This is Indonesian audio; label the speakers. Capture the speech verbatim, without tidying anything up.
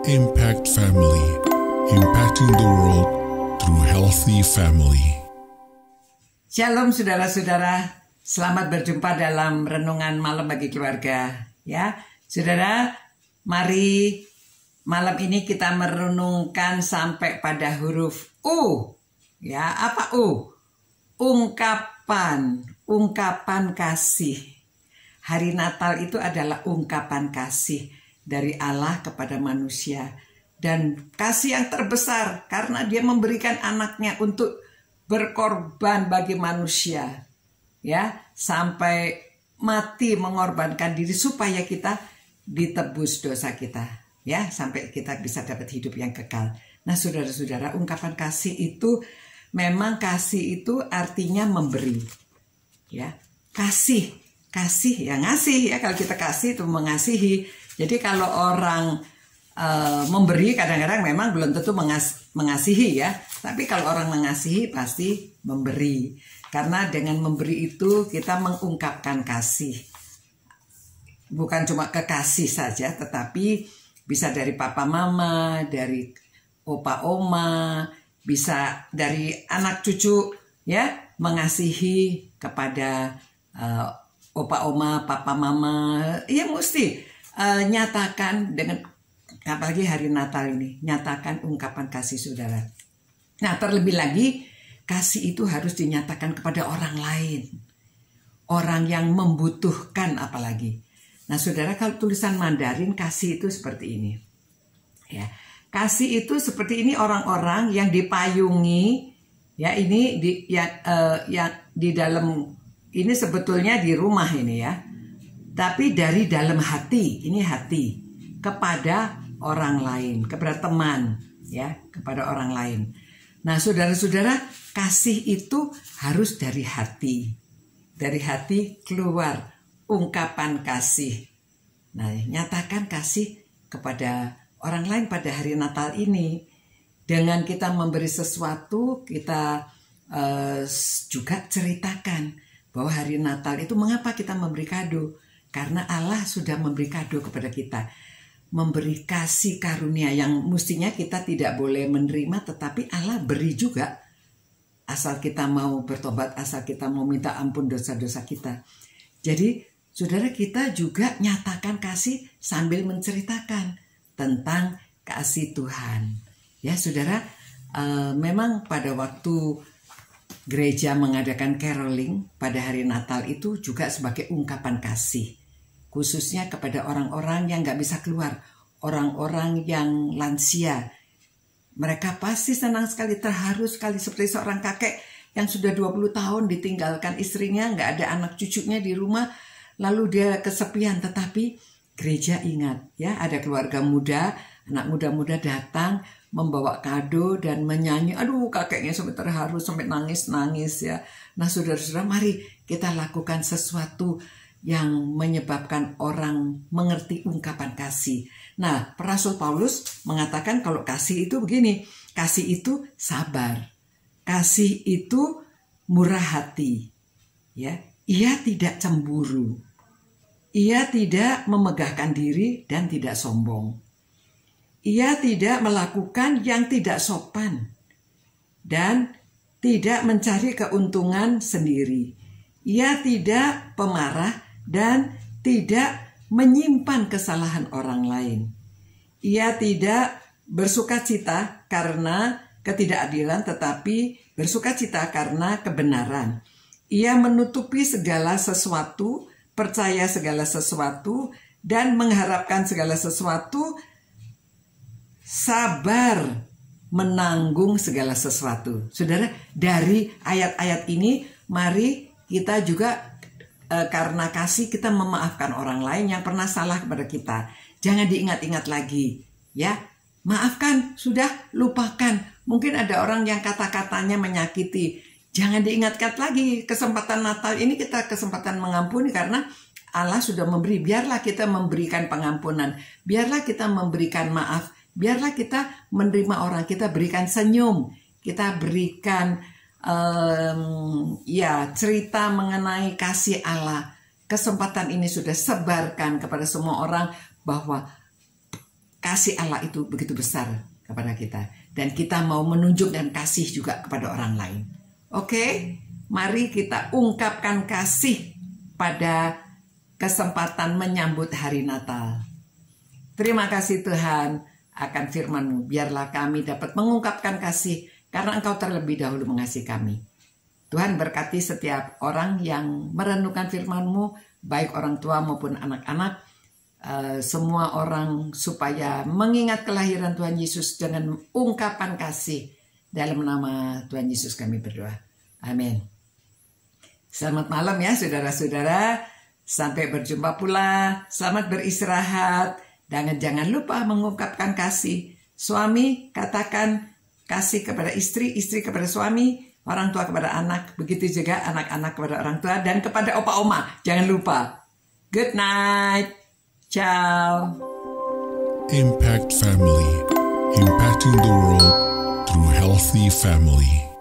Speaker 1: Impact Family, impacting the world through healthy family.
Speaker 2: Shalom saudara-saudara, selamat berjumpa dalam renungan malam bagi keluarga. Ya, saudara, mari malam ini kita merenungkan sampai pada huruf U. Ya, apa U? Ungkapan, ungkapan kasih. Hari Natal itu adalah ungkapan kasih dari Allah kepada manusia, dan kasih yang terbesar karena dia memberikan anaknya untuk berkorban bagi manusia, ya, sampai mati mengorbankan diri supaya kita ditebus dosa kita, ya, sampai kita bisa dapat hidup yang kekal. Nah, saudara-saudara, ungkapan kasih itu memang kasih itu artinya memberi, ya, kasih, kasih yang ngasih, ya, kalau kita kasih itu mengasihi. Jadi kalau orang e, memberi kadang-kadang memang belum tentu mengas mengasihi, ya. Tapi kalau orang mengasihi pasti memberi. Karena dengan memberi itu kita mengungkapkan kasih. Bukan cuma kekasih saja, tetapi bisa dari papa mama, dari opa oma, bisa dari anak cucu, ya, mengasihi kepada e, opa oma, papa mama. Ya mesti Uh, nyatakan dengan, apalagi hari Natal ini, nyatakan ungkapan kasih saudara. Nah, terlebih lagi kasih itu harus dinyatakan kepada orang lain, orang yang membutuhkan apalagi. Nah, saudara, kalau tulisan Mandarin kasih itu seperti ini, ya, kasih itu seperti ini, orang-orang yang dipayungi, ya, ini di ya, uh, ya di dalam ini sebetulnya di rumah ini, ya. Tapi dari dalam hati, ini hati, kepada orang lain, kepada teman, ya, kepada orang lain. Nah, saudara-saudara, kasih itu harus dari hati. Dari hati keluar ungkapan kasih. Nah, nyatakan kasih kepada orang lain pada hari Natal ini. Dengan kita memberi sesuatu, kita uh, juga ceritakan bahwa hari Natal itu mengapa kita memberi kado. Karena Allah sudah memberi kado kepada kita. Memberi kasih karunia yang mestinya kita tidak boleh menerima, tetapi Allah beri juga. Asal kita mau bertobat, asal kita mau minta ampun dosa-dosa kita. Jadi saudara, kita juga nyatakan kasih sambil menceritakan tentang kasih Tuhan. Ya saudara, uh, memang pada waktu gereja mengadakan caroling pada hari Natal itu juga sebagai ungkapan kasih. Khususnya kepada orang-orang yang gak bisa keluar, orang-orang yang lansia. Mereka pasti senang sekali, terharu sekali, seperti seorang kakek yang sudah dua puluh tahun ditinggalkan istrinya, gak ada anak cucunya di rumah, lalu dia kesepian. Tetapi gereja ingat, ya, ada keluarga muda, anak muda-muda datang membawa kado dan menyanyi. Aduh, kakeknya sampai terharu, sampai nangis-nangis, ya. Nah, saudara-saudara, mari kita lakukan sesuatu yang menyebabkan orang mengerti ungkapan kasih. Nah, Rasul Paulus mengatakan kalau kasih itu begini, kasih itu sabar, kasih itu murah hati, ya, ia tidak cemburu, ia tidak memegahkan diri dan tidak sombong, ia tidak melakukan yang tidak sopan dan tidak mencari keuntungan sendiri, ia tidak pemarah dan tidak menyimpan kesalahan orang lain. Ia tidak bersukacita karena ketidakadilan, tetapi bersukacita karena kebenaran. Ia menutupi segala sesuatu, percaya segala sesuatu, dan mengharapkan segala sesuatu, sabar menanggung segala sesuatu. Saudara, dari ayat-ayat ini mari kita juga E, karena kasih kita memaafkan orang lain yang pernah salah kepada kita. Jangan diingat-ingat lagi, ya. Maafkan, sudah, lupakan. Mungkin ada orang yang kata-katanya menyakiti. Jangan diingat-ingat lagi. Kesempatan Natal ini kita kesempatan mengampuni karena Allah sudah memberi. Biarlah kita memberikan pengampunan. Biarlah kita memberikan maaf. Biarlah kita menerima orang. Kita berikan senyum. Kita berikan Um, ya, cerita mengenai kasih Allah. Kesempatan ini sudah sebarkan kepada semua orang bahwa kasih Allah itu begitu besar kepada kita. Dan kita mau menunjukkan kasih juga kepada orang lain. Oke, mari kita ungkapkan kasih pada kesempatan menyambut hari Natal. Terima kasih Tuhan akan firman-Mu. Biarlah kami dapat mengungkapkan kasih karena Engkau terlebih dahulu mengasihi kami. Tuhan berkati setiap orang yang merenungkan firman-Mu, baik orang tua maupun anak-anak, uh, semua orang supaya mengingat kelahiran Tuhan Yesus dengan ungkapan kasih. Dalam nama Tuhan Yesus kami berdoa. Amin. Selamat malam ya saudara-saudara. Sampai berjumpa pula. Selamat beristirahat. Dan jangan lupa mengungkapkan kasih. Suami katakan kasih kepada istri, istri kepada suami, orang tua kepada anak. Begitu juga anak-anak kepada orang tua dan kepada opa oma. Jangan lupa. Good night. Ciao.
Speaker 1: Impact Family. Impacting the world through healthy family.